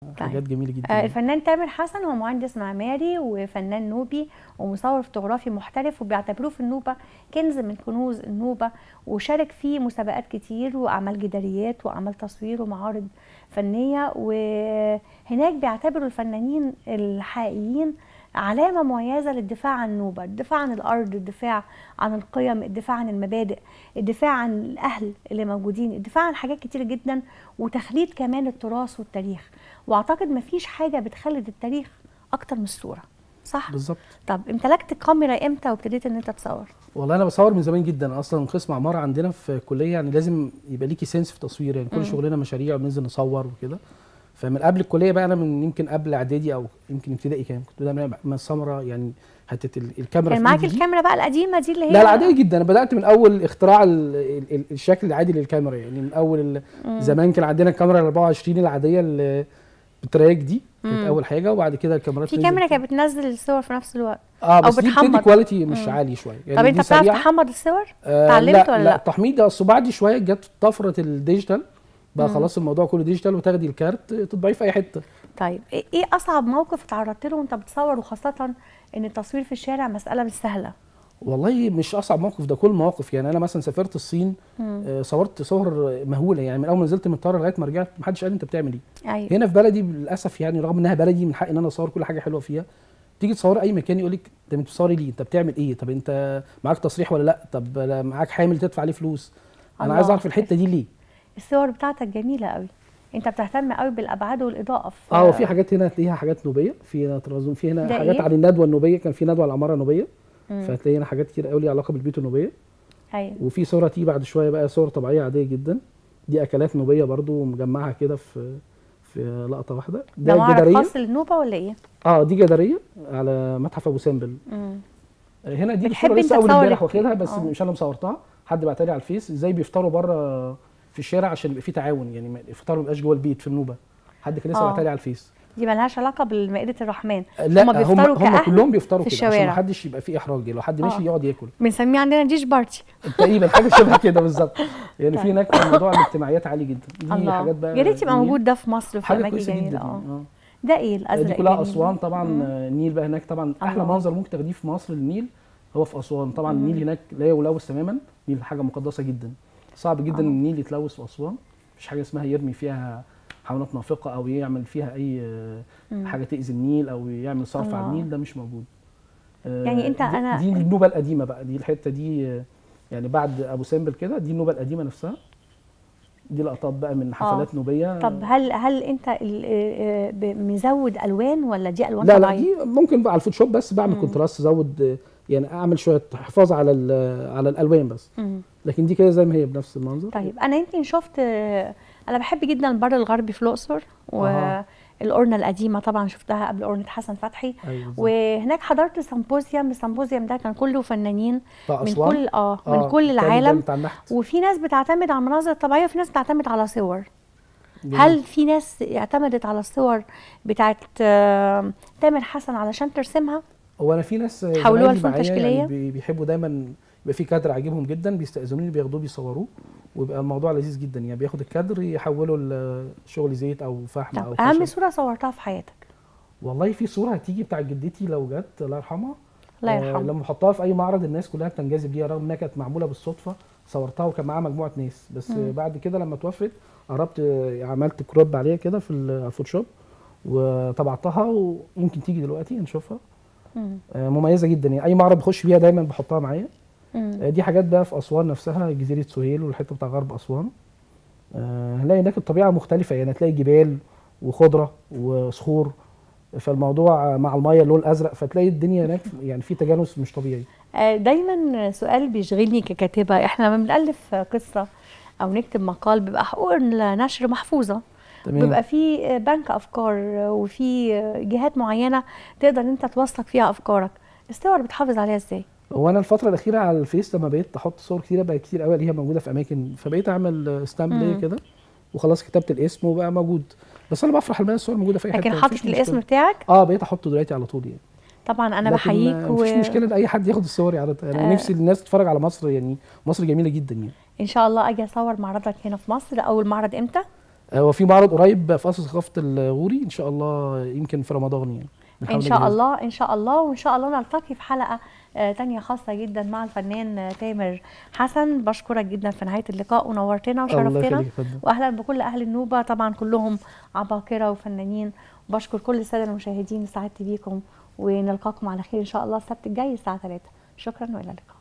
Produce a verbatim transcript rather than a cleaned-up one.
حاجات طيب. جميله جدا. آه الفنان تامر حسن هو مهندس معماري وفنان نوبي ومصور فوتوغرافي محترف، وبيعتبروه في النوبه كنز من كنوز النوبه، وشارك في مسابقات كتير واعمال جداريات واعمال تصوير ومعارض فنيه. وهناك بيعتبروا الفنانين الحقيقيين علامه مميزه للدفاع عن النوبه، الدفاع عن الارض، الدفاع عن القيم، الدفاع عن المبادئ، الدفاع عن الاهل اللي موجودين، الدفاع عن حاجات كتير جدا، وتخليد كمان التراث والتاريخ. واعتقد مفيش حاجه بتخلد التاريخ اكتر من الصوره، صح؟ بالظبط. طب امتلكت الكاميرا امتى وابتديت ان انت تصور؟ والله انا بصور من زمان جدا، اصلا قسم عماره عندنا في الكليه يعني لازم يبقى ليكي سنس في التصوير، يعني كل شغلنا مشاريع وبننزل نصور وكده. فمن قبل الكليه بقى، انا من يمكن قبل اعدادي او يمكن ابتدائي كان كنت دايما من السمره، يعني حته الكاميرا كان معاك الكاميرا بقى القديمه دي اللي هي؟ لا العاديه جدا. انا بدات من اول اختراع ال ال الشكل العادي للكاميرا، يعني من اول زمان كان عندنا الكاميرا ال أربعة وعشرين العاديه اللي بالتراك دي كانت اول حاجه، وبعد كده الكاميرات في كاميرا كانت بتنزل الصور في نفس الوقت اه بس دي بتدي كواليتي مش عالي شويه يعني. طب انت بتعرف تحمض الصور؟ اتعلمت آه ولا لا؟ لا التحميض ده اصل بعد شويه جت طفره الديجيتال بقى، خلاص الموضوع كله ديجيتال، وتاخدي الكارت تطبعيه في اي حته. طيب ايه اصعب موقف اتعرضت له وانت بتصور، وخاصه ان التصوير في الشارع مساله مش سهله؟ والله مش اصعب موقف، ده كل مواقف. يعني انا مثلا سافرت الصين آه صورت صور مهوله، يعني من اول ما نزلت من الطياره لغايه ما رجعت ما حدش قال لي انت بتعمل ايه. أيوة. هنا في بلدي للاسف، يعني رغم انها بلدي من حقي ان انا اصور كل حاجه حلوه فيها، تيجي تصور اي مكان يقول لك انت بتصوري ليه؟ انت بتعمل ايه؟ طب انت معاك تصريح ولا لا؟ طب معاك حامل تدفع عليه فلوس؟ انا عايز اعرف الحته دي ليه. الصور بتاعتك جميله قوي، انت بتهتم قوي بالابعاد والاضاءه. اه وفي حاجات هنا هتلاقيها حاجات نوبيه، في هنا طرازون، في هنا حاجات إيه؟ عن الندوه النوبيه، كان في ندوه على العماره النوبيه، فهتلاقي هنا حاجات كتير قوي ليها علاقه بالبيوت النوبيه. ايوه. وفي صوره تيجي بعد شويه بقى صور طبيعيه عاديه جدا، دي اكلات نوبيه برضو مجمعها كده في في لقطه واحده. ده معرض خاص للنوبه ولا ايه؟ اه دي جداريه على متحف ابو سمبل. امم هنا دي الصوره لسه اول امبارح واخدها، بس أوه. مش انا مصورتها، حد بعتها لي على الفيس ازاي بيفطروا بره في الشارع عشان يبقى في تعاون، يعني الفطار ما يبقاش جوه البيت في النوبه. حد كان لسه بعتها لي على الفيس. دي مالهاش علاقه بمائده الرحمن؟ لا هم بيفطروا هم, هم كلهم بيفطروا في كده عشان ما حدش يبقى فيه احراج، لو حد ماشي يقعد ياكل. بنسميه عندنا ديش بارتي تقريبا حاجه شبه كده بالظبط. يعني في هناك موضوع الاجتماعيات عالي جدا. دي الله. حاجات بقى يا ريت يبقى موجود ده في مصر في اماكن جميله. اه ده ايه الازرق؟ دي كلها اسوان طبعا. النيل بقى هناك طبعا احلى منظر ممكن تاخديه في مصر النيل هو في اسوان. طبعا مم. النيل هناك لا يلوث تماما، النيل حاجه مقدسه جدا، صعب جدا ان النيل يتلوث في اسوان. مفيش حاجه اسمها يرمي فيها حيوانات نافقه او يعمل فيها اي مم. حاجه تاذي النيل او يعمل صرف على النيل، ده مش موجود. يعني انت دي انا دي النوبه القديمه بقى، دي الحته دي يعني بعد ابو سمبل كده، دي النوبه القديمه نفسها. دي لقطات بقى من حفلات آه. نوبيه. طب هل هل انت مزود الوان ولا دي الوان لا طبيعيه؟ لا دي ممكن بقى على الفوتوشوب بس بعمل كونتراست، ازود يعني اعمل شويه حفاظ على على الالوان بس. مم. لكن دي كده زي ما هي بنفس المنظر. طيب انا يمكن شفت، انا بحب جدا البر الغربي في الاقصر والقرنه القديمه طبعا شفتها قبل قرنه حسن فتحي. أيوة وهناك حضرت سيمبوزيوم، السيمبوزيوم ده كان كله فنانين من كل اه من آه. كل العالم، وفي ناس بتعتمد على المناظر الطبيعيه وفي ناس بتعتمد على صور. جميل. هل في ناس اعتمدت على الصور بتاعت تامر حسن علشان ترسمها؟ هو انا في ناس حولوها لفنون تشكيليه، يعني بيحبوا دايما يبقى في كادر عاجبهم جدا بيستأذنوني بياخدوه بيصوروه، ويبقى الموضوع لذيذ جدا. يعني بياخد الكادر يحوله لشغل زيت او فحم او خشب. اهم صوره صورتها في حياتك؟ والله في صوره هتيجي بتاعت جدتي لو جت الله يرحمها، الله يرحمها. آه لما احطها في اي معرض الناس كلها بتنجذب ليها، رغم انها كانت معموله بالصدفه. صورتها وكان معاها مجموعه ناس بس. مم. بعد كده لما توفت قربت عملت كروب عليها كده في الفوتوشوب وطبعتها، وممكن تيجي دلوقتي نشوفها. مم. آه مميزه جدا، يعني اي معرض بخش بيها دايما بحطها معايا. آه دي حاجات بقى في اسوان نفسها، جزيره سهيل والحته بتاع غرب اسوان. آه هنلاقي هناك الطبيعه مختلفه، يعني هتلاقي جبال وخضره وصخور، فالموضوع مع الميه اللون الازرق، فتلاقي الدنيا هناك يعني في تجانس مش طبيعي. دايما سؤال بيشغلني ككاتبه، احنا لما بنالف قصه او نكتب مقال بيبقى حقوق النشر محفوظه، تمام. بيبقى في بنك افكار وفي جهات معينه تقدر انت توثق فيها افكارك، الصور بتحافظ عليها ازاي؟ هو انا الفتره الاخيره على الفيس لما بقيت احط صور كتيره بقى كتير قوي اللي هي موجوده في اماكن، فبقيت اعمل ستامب ليا كده وخلاص كتبت الاسم وبقى موجود. بس انا بفرح لما الصور موجوده في اي حته. لكن حاطط الاسم بتاعك؟ اه بقيت احطه دلوقتي على طول يعني. طبعا انا بحييك مفيش و... مشكله ان اي حد ياخد الصور يعرضها. انا آه نفسي الناس تتفرج على مصر، يعني مصر جميله جدا يعني. ان شاء الله اجي اصور معرضك هنا في مصر. اول معرض امتى؟ آه، وفي معرض قريب في قصر ثقافه الغوري ان شاء الله، يمكن في رمضان يعني ان بنحاول شاء نجهز. الله ان شاء الله، وان شاء الله نلتقي في حلقه آه، تانية خاصه جدا مع الفنان آه، تامر حسن. بشكرك جدا في نهايه اللقاء، ونورتنا الله وشرفتنا، يخليك يا فندم. واهلا بكل اهل النوبه، طبعا كلهم عباقره وفنانين. وبشكر كل الساده المشاهدين، سعدت بيكم، ونلقاكم على خير ان شاء الله السبت الجاي الساعه ثلاثة. شكرا والى اللقاء.